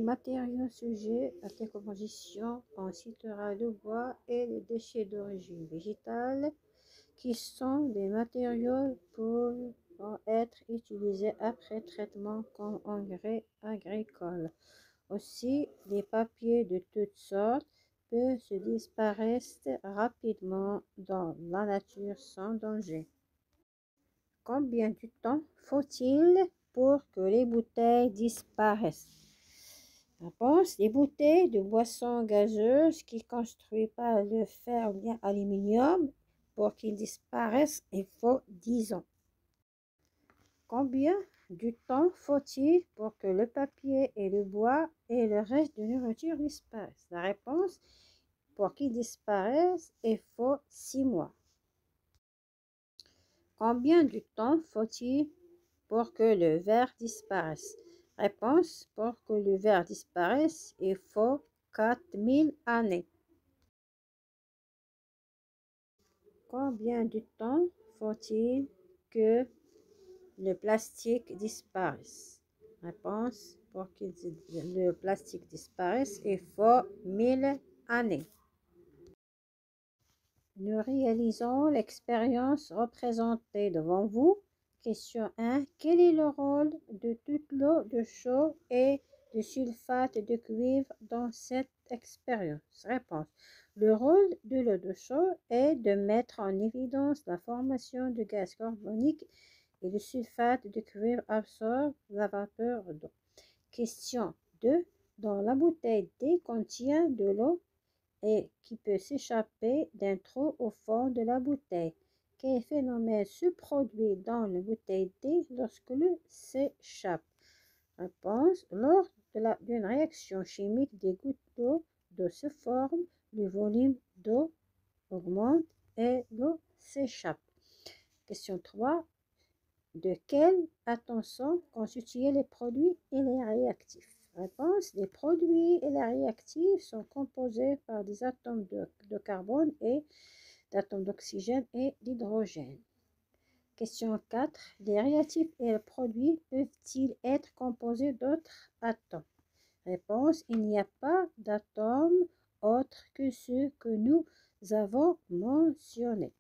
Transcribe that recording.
matériaux sujets à décomposition, on citera le bois et les déchets d'origine végétale, qui sont des matériaux pouvant être utilisés après traitement comme engrais agricoles. Aussi, les papiers de toutes sortes peuvent se disparaître rapidement dans la nature sans danger. Combien de temps faut-il pour que les bouteilles disparaissent? Réponse: les bouteilles de boissons gazeuses qui construisent par le fer ou bien aluminium, pour qu'ils disparaissent, il faut 10 ans. Combien de temps faut-il pour que le papier et le bois et le reste de nourriture disparaissent? La réponse: pour qu'ils disparaissent, il faut 6 mois. Combien de temps faut-il pour que le verre disparaisse? Réponse: pour que le verre disparaisse, il faut 4000 années. Combien de temps faut-il que le plastique disparaisse? Réponse: pour que le plastique disparaisse, il faut 1000 années. Nous réalisons l'expérience représentée devant vous. Question 1. Quel est le rôle de toute l'eau de chaux et de sulfate de cuivre dans cette expérience? Réponse: le rôle de l'eau de chaux est de mettre en évidence la formation de gaz carbonique et le sulfate de cuivre absorbe la vapeur d'eau. Question 2. Dans la bouteille D contient de l'eau et qui peut s'échapper d'un trou au fond de la bouteille. Quel phénomène se produit dans la bouteille D lorsque l'eau s'échappe? Réponse: lors d'une réaction chimique, des gouttes d'eau se forment, le volume d'eau augmente et l'eau s'échappe. Question 3. De quels atomes sont constitués les produits et les réactifs? Réponse: les produits et les réactifs sont composés par des atomes de carbone et d'atomes d'oxygène et d'hydrogène. Question 4. Les réactifs et les produits peuvent-ils être composés d'autres atomes? Réponse: il n'y a pas d'atomes autres que ceux que nous avons mentionnés.